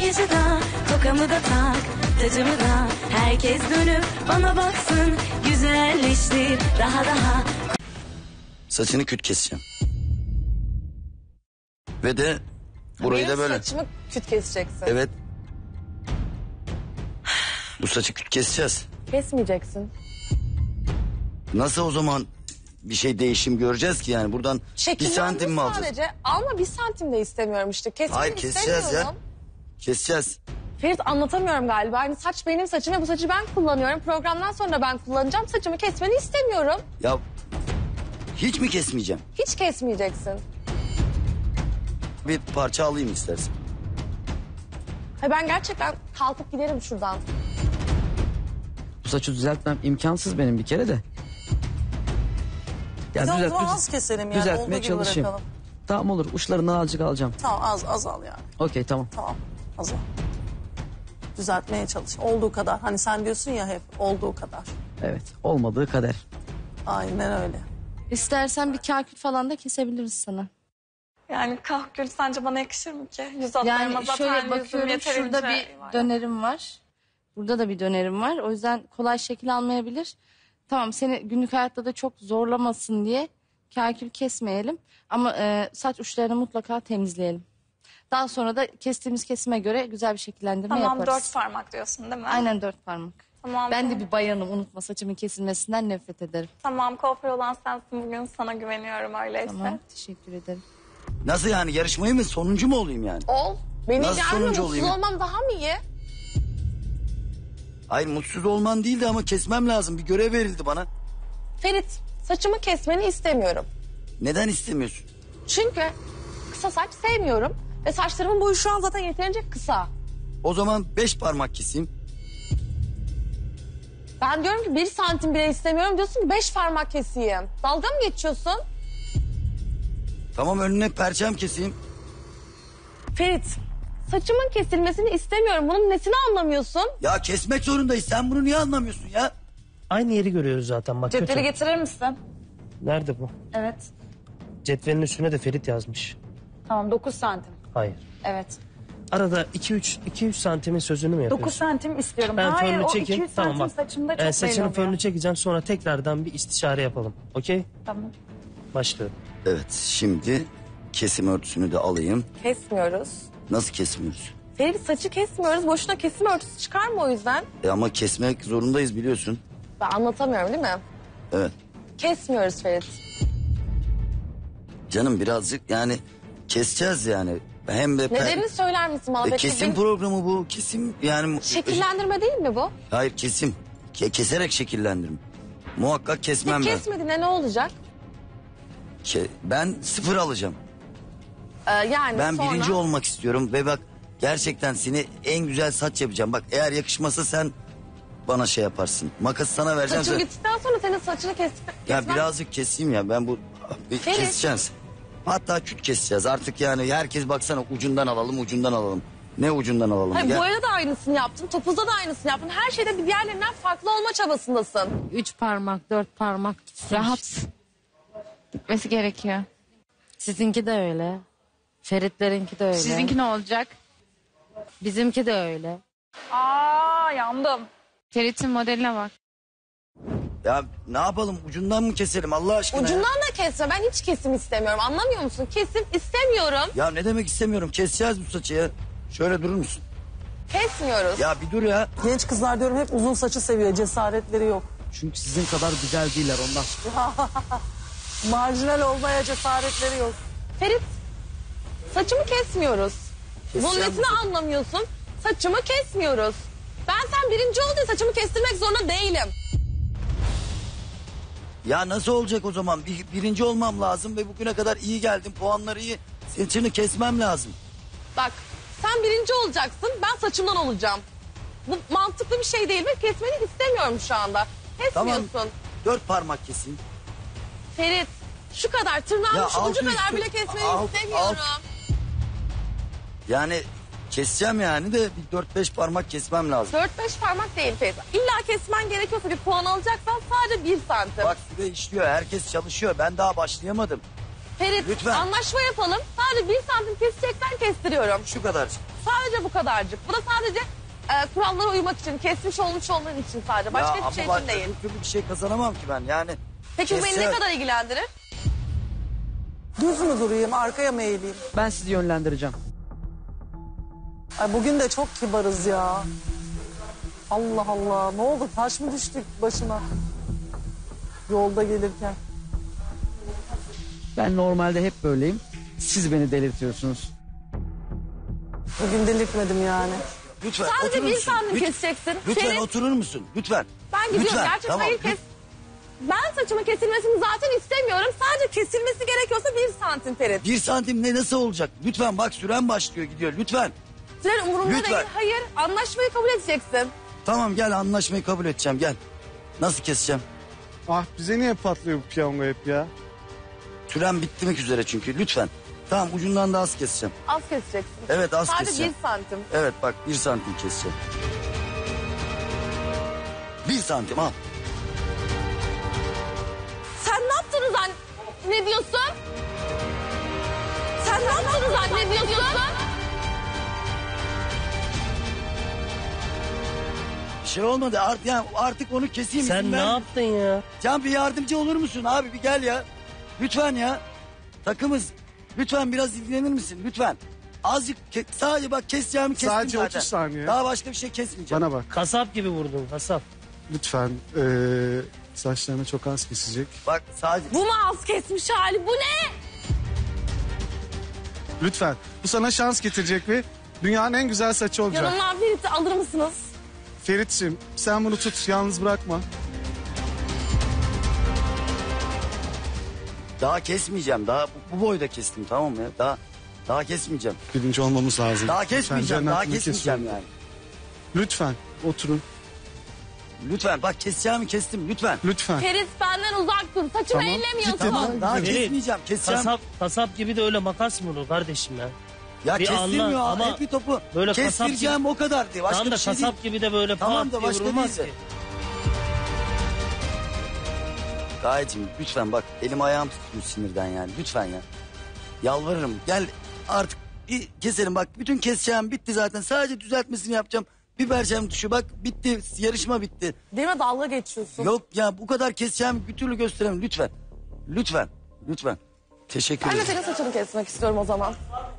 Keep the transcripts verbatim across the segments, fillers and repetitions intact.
makyajı da, tokamı da tak, tacımı da. Herkes dönüp bana baksın, güzelleştir daha daha. Saçını küt keseceğim. Ve de burayı Benim da böyle. saçımı küt keseceksin. Evet. Bu saçı küt keseceğiz. Kesmeyeceksin. Nasıl o zaman bir şey değişim göreceğiz ki yani buradan bir santim mi alacağız? Sadece alma bir santim de istemiyorum işte. Kesmeni Hayır keseceğiz istemiyorum. ya. Keseceğiz. Ferit anlatamıyorum galiba. Hani saç benim saçım ve bu saçı ben kullanıyorum. Programdan sonra ben kullanacağım. Saçımı kesmeni istemiyorum. Ya hiç mi kesmeyeceğim? Hiç kesmeyeceksin. Bir parça alayım istersen. Ha ben gerçekten kalkıp giderim şuradan. Bu saçı düzeltmem imkansız benim bir kere de. Ya Biz düzelt- onu düz- az keselim yani. düzeltmeye Olduğu gibi çalışayım. bırakalım. Tamam olur, uçlarından azıcık alacağım. Tamam az azal yani. Okey tamam. Tamam azal. Düzeltmeye çalış. Olduğu kadar. Hani sen diyorsun ya hep olduğu kadar. Evet, olmadığı kader. Aynen öyle. İstersen bir kakül falan da kesebiliriz sana. Yani kahkül sence bana yakışır mı ki? Yüz hatlarıma Yani zaten şöyle yüzüm bakıyorum, yeterince şurada bir var. dönerim var. Burada da bir dönerim var. O yüzden kolay şekil almayabilir. Tamam, seni günlük hayatta da çok zorlamasın diye kakül kesmeyelim. Ama e, saç uçlarını mutlaka temizleyelim. Daha sonra da kestiğimiz kesime göre güzel bir şekillendirme Tamam yaparız. dört parmak diyorsun değil mi? Aynen dört parmak. Tamam. Ben de bir bayanım, unutma, saçımın kesilmesinden nefret ederim. Tamam kuaför olan sensin, bugün sana güveniyorum öyleyse. Tamam, teşekkür ederim. Nasıl yani, yarışmayı mı, sonuncu mu olayım yani? Ol. Beni Nasıl gelme, sonuncu mutsuz olayım? olmam daha mı iyi? Hayır, mutsuz olman değildi ama kesmem lazım. Bir görev verildi bana. Ferit saçımı kesmeni istemiyorum. Neden istemiyorsun? Çünkü kısa saç sevmiyorum. Ve saçlarımın boyu şu an zaten yeterince kısa. O zaman beş parmak keseyim. Ben diyorum ki bir santim bile istemiyorum. Diyorsun ki beş parmak keseyim. Dalga mı geçiyorsun? Tamam, önüne perçem keseyim. Ferit saçımın kesilmesini istemiyorum. Bunun nesini anlamıyorsun? Ya kesmek zorundayız. Sen bunu niye anlamıyorsun ya? Aynı yeri görüyoruz zaten bak. Cetveli kötü. getirir misin? Nerede bu? Evet. Cetvelin üstüne de Ferit yazmış. Tamam dokuz santim. Hayır. Evet. Arada iki üç iki üç santimin sözünü mü yapıyorsun? dokuz santim istiyorum. Ben Hayır fönünü o çekeyim. iki üç Tamam santim bak. saçımda çok Ee, belli saçının oluyor. fönünü çekeceğim, sonra tekrardan bir istişare yapalım. Okey? Tamam. Başlıyorum. Evet, şimdi kesim örtüsünü de alayım. Kesmiyoruz. Nasıl kesmiyoruz? Ferit saçı kesmiyoruz. Boşuna kesim örtüsü çıkar mı o yüzden? E ama kesmek zorundayız biliyorsun. Ben anlatamıyorum değil mi? Evet. Kesmiyoruz Ferit. Canım birazcık yani keseceğiz yani. Hem de per- Nedenini söyler misin bana? E, Peki kesim benim- programı bu. Kesim yani. Şekillendirme değil mi bu? Hayır, kesim. Ke- keserek şekillendirme. Muhakkak kesmem Tek lazım. kesmediğinde ne olacak? Ke- ben sıfır alacağım. Ee, yani Ben sonra... birinci olmak istiyorum ve bak gerçekten seni en güzel saç yapacağım. Bak eğer yakışmasa sen bana şey yaparsın. Makası sana vereceğim. Saçım Sen- gittikten sonra senin saçını kes Ya kesmem. birazcık keseyim ya, ben bu bir Ferit. keseceğiz. Hatta küt keseceğiz artık yani, herkes baksana ucundan alalım ucundan alalım. Ne ucundan alalım? Hayır, Gel. boyada da aynısını yaptın. Topuzda da aynısını yaptın. Her şeyde bir diğerlerinden farklı olma çabasındasın. Üç parmak, dört parmak rahat gitmesi gerekiyor. Sizinki de öyle. Ferit'lerinki de öyle. Sizinki ne olacak? Bizimki de öyle. Aa yandım. Ferit'in modeline bak. Ya ne yapalım, ucundan mı keselim Allah aşkına? ya? Ucundan da kesme. Ben hiç kesim istemiyorum. Anlamıyor musun? Kesim istemiyorum. Ya ne demek istemiyorum, keseceğiz bu saçı ya. Şöyle durur musun? Kesmiyoruz. Ya bir dur ya. Genç kızlar diyorum hep uzun saçı seviyor. Cesaretleri yok. Çünkü sizin kadar güzel değiller ondan. Marjinal olmaya cesaretleri yok. Ferit saçımı kesmiyoruz. Bunun Keseceğim nesini bu- anlamıyorsun? Saçımı kesmiyoruz. Ben sen birinci ol diye saçımı kestirmek zorunda değilim. Ya nasıl olacak o zaman? Bir, birinci olmam lazım ve bugüne kadar iyi geldim. Puanları iyi. Saçını kesmem lazım. Bak sen birinci olacaksın, ben saçımdan olacağım. Bu mantıklı bir şey değil ve kesmeni istemiyorum şu anda. Kesmiyorsun. Tamam. Dört parmak keseyim. Ferit şu kadar tırnağın Ya şu altı ucu kadar üstü- bile kesmeni alt- istemiyorum. Yani keseceğim yani de bir dört beş parmak kesmem lazım. Dört beş parmak değil Ferit. İlla kesmen gerekiyorsa bir puan alacaksan sadece bir santim. Bak süre işliyor, herkes çalışıyor. Ben daha başlayamadım. Ferit lütfen. anlaşma yapalım. Sadece bir santim keseceksen kestiriyorum. Şu kadar. Sadece bu kadarcık. Bu da sadece e, kurallara uymak için, kesmiş olmuş olman için sadece. Başka Ya hiçbir şey ama için bak, değil. öbür türlü bir şey kazanamam ki ben yani. Peki bu beni ne Kesse- kadar ilgilendirir? Düz mü durayım, arkaya mı eğileyim? Ben sizi yönlendireceğim. Ay bugün de çok kibarız ya. Allah Allah, ne oldu? Taş mı düştük başına? Yolda gelirken. Ben normalde hep böyleyim. Siz beni delirtiyorsunuz. Bugün delirtmedim yani. Lütfen Sadece oturur bir musun? santim Lütfen- keseceksin. Lütfen Ferit, oturur musun? Lütfen. ben gidiyorum. Lütfen, Gerçekten tamam, hayır kes. Ben saçımın kesilmesini zaten istemiyorum. Sadece kesilmesi gerekiyorsa bir santim Ferit. Bir santim ne nasıl olacak? Lütfen bak süren başlıyor gidiyor lütfen. Süren umurumda Lütfen. değil. Hayır, anlaşmayı kabul edeceksin. Tamam gel anlaşmayı kabul edeceğim gel. Nasıl keseceğim? Ah bize niye patlıyor bu piyango hep ya? Süren bitmek üzere çünkü lütfen. Tamam ucundan da az keseceğim. Az keseceksin. Evet az Sadece keseceğim. bir santim. Evet bak bir santim keseceğim. Bir santim al. Sen ne yaptığını zannediyorsun? Sen ne yaptığını zannediyorsun? Bir şey olmadı artık, yani artık onu keseyim. Sen izin ne ver. yaptın ya? Can bir yardımcı olur musun abi bir gel ya. Lütfen ya. Takımız lütfen biraz ilgilenir misin lütfen. Azıcık ke- sadece bak keseceğimi kestim Sadece zaten. otuz saniye. Daha başka bir şey kesmeyeceğim. Bana bak Kasap gibi vurdun kasap. lütfen eee saçlarını çok az kesecek. Bak sadece Bu mu az kesmiş hali? Bu ne? Lütfen bu sana şans getirecek ve dünyanın en güzel saçı olacak. Yanımdan Ferit'i alır mısınız? Ferit'ciğim sen bunu tut yalnız bırakma. daha kesmeyeceğim. Daha bu, bu boyda kestim tamam mı ya? Daha daha kesmeyeceğim. Birinci olmamız lazım. Daha kesmeyeceğim. Pencerenin Daha altını kesmeyeceğim kesiyorum. yani. Lütfen oturun. Lütfen bak keseceğimi kestim lütfen. Lütfen. Ferit benden uzak dur. Saçımı Tamam. ellemiyorsun. Tamam daha Ferit, kesmeyeceğim. Keseceğim. Kasap, kasap gibi de öyle makas mı olur kardeşim ya? Ya bir kestirmiyor anla ha. ama Hep bir topu böyle kasap kestireceğim o kadar diye. Başka Tam da bir şey kasap değil. gibi de böyle Tamam pat da diye başka vurulmaz değilse. ki. Gayecim lütfen bak elim ayağım tutmuş sinirden yani lütfen ya. Yalvarırım gel artık bir keselim bak bütün keseceğim bitti zaten sadece düzeltmesini yapacağım. Bir perçem tuşu bak bitti yarışma bitti. Benimle dalga geçiyorsun. Yok ya bu kadar keseceğim bir türlü gösteremem lütfen. Lütfen lütfen. Teşekkür Ben de ederim. senin saçını kesmek istiyorum o zaman.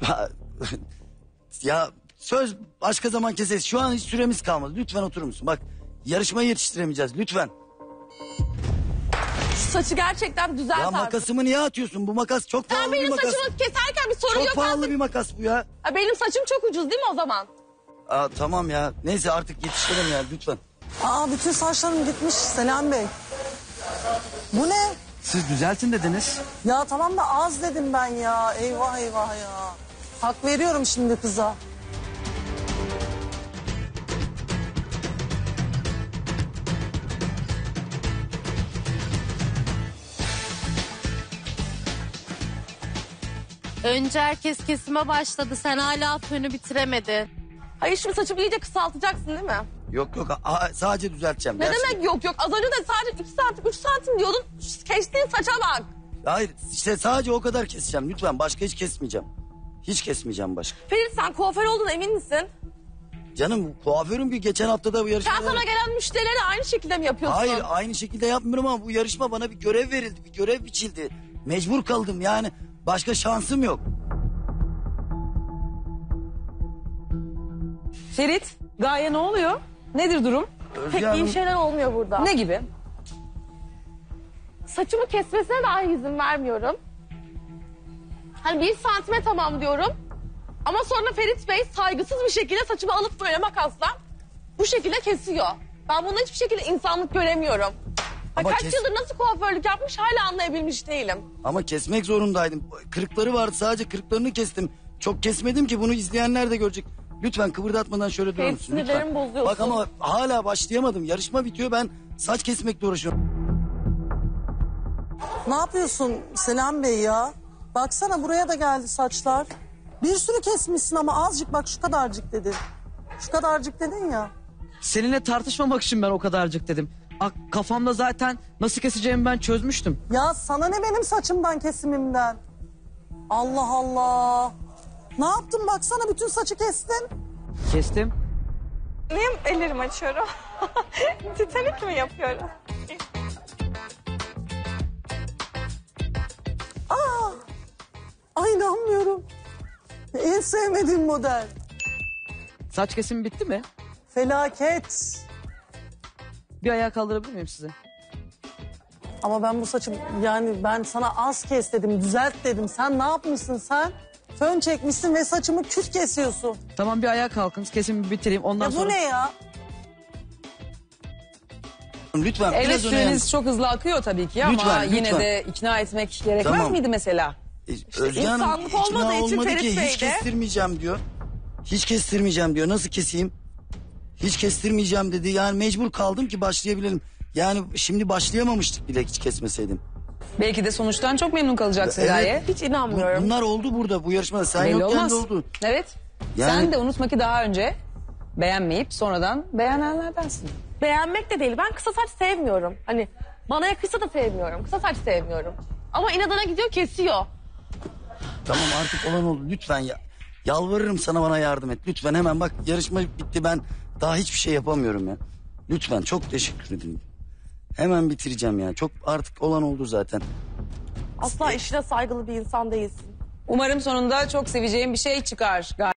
Ya söz başka zaman keseriz. Şu an hiç süremiz kalmadı. Lütfen oturur musun? Bak yarışmayı yetiştiremeyeceğiz. Lütfen. Şu saçı gerçekten düzelt Ya artık. makasımı niye atıyorsun? Bu makas çok pahalı Sen bir benim makas. saçımı keserken bir sorun Çok yok pahalı artık. bir makas bu ya. Ha, benim saçım çok ucuz değil mi o zaman? Aa, tamam ya. Neyse artık yetiştirelim ya lütfen. Aa bütün saçlarım gitmiş Selam Bey. Bu ne? Siz düzeltin dediniz. Ya tamam da az dedim ben ya. Eyvah eyvah ya. Hak veriyorum şimdi kıza. Önce herkes kesime başladı. Sen hala fönü bitiremedin. Hayır şimdi saçımı iyice kısaltacaksın değil mi? Yok yok aa, sadece düzelteceğim. Ne Gerçekten. demek yok yok? Az önce de sadece iki santim, üç santim diyordun. Şu kestiğin saça bak. Hayır işte sadece o kadar keseceğim lütfen. Başka hiç kesmeyeceğim. Hiç kesmeyeceğim başka. Ferit sen kuaför olduğuna emin misin? Canım kuaförüm bir geçen haftada bu Sen yarışmada... sana gelen müşterilere aynı şekilde mi yapıyorsun? Hayır aynı şekilde yapmıyorum ama bu yarışma bana bir görev verildi. Bir görev biçildi. Mecbur kaldım yani. Başka şansım yok. Ferit, Gaye ne oluyor? Nedir durum? Özge Pek Hanım, iyi şeyler olmuyor burada. Ne gibi? Saçımı kesmesine dahi izin vermiyorum. Hani bir santime tamam diyorum. Ama sonra Ferit Bey saygısız bir şekilde saçımı alıp böyle makasla bu şekilde kesiyor. Ben bunda hiçbir şekilde insanlık göremiyorum. Ha, Ama kaç kes- yıldır nasıl kuaförlük yapmış hala anlayabilmiş değilim. ama kesmek zorundaydım. Kırıkları vardı sadece kırıklarını kestim. Çok kesmedim ki bunu izleyenler de görecek. Lütfen kıvırdatmadan şöyle durur Ferit, musun? Lütfen. sinirlerimi bozuyorsun. Bak ama hala başlayamadım. Yarışma bitiyor ben saç kesmekle uğraşıyorum. Ne yapıyorsun Selam Bey ya? Baksana buraya da geldi saçlar. Bir sürü kesmişsin ama azıcık bak şu kadarcık dedin. Şu kadarcık dedin ya. Seninle tartışmamak için ben o kadarcık dedim. Ak, kafamda zaten nasıl keseceğimi ben çözmüştüm. Ya sana ne benim saçımdan kesimimden? Allah Allah. Ne yaptın baksana bütün saçı kestin. Kestim. Niye ellerimi açıyorum? Titanik mi yapıyorum? Aa, ay inanmıyorum. En sevmediğim model. Saç kesimi bitti mi? Felaket. Bir ayağa kaldırabilir miyim size? Ama ben bu saçı yani ben sana az kes dedim, düzelt dedim. Sen ne yapmışsın sen? Fön çekmişsin ve saçımı küt kesiyorsun. Tamam bir ayağa kalkın. Kesimi bitireyim. Ondan Ya bu sonra... ne ya? Lütfen Evet biraz öne yan- süreniz çok hızlı akıyor tabii ki ama Lütfen, yine lütfen. de ikna etmek gerekmez Tamam. miydi mesela? E, Özge Hanım insanlık ikna olmadığı için olmadı Ferit ki Bey hiç de- kestirmeyeceğim diyor. Hiç kestirmeyeceğim diyor. Nasıl keseyim? Hiç kestirmeyeceğim dedi. Yani mecbur kaldım ki başlayabilelim. Yani şimdi başlayamamıştık bile hiç kesmeseydim. Belki de sonuçtan çok memnun kalacaksın Evet. Gaye. Hiç inanmıyorum. Bunlar oldu burada bu yarışmada. Sen Belli yokken olmaz. de oldu. Evet. Yani- Sen de unutma ki daha önce beğenmeyip sonradan beğenenlerdensin. Beğenmek de değil. Ben kısa saç sevmiyorum. Hani bana yakışsa da sevmiyorum. Kısa saç sevmiyorum. Ama inadına gidiyor kesiyor. Tamam artık olan oldu. Lütfen ya. Yalvarırım sana bana yardım et. Lütfen hemen bak yarışma bitti ben daha hiçbir şey yapamıyorum ya. Lütfen çok teşekkür ederim. Hemen bitireceğim ya. Çok artık olan oldu zaten. Asla işine saygılı bir insan değilsin. Umarım sonunda çok seveceğin bir şey çıkar Gaye.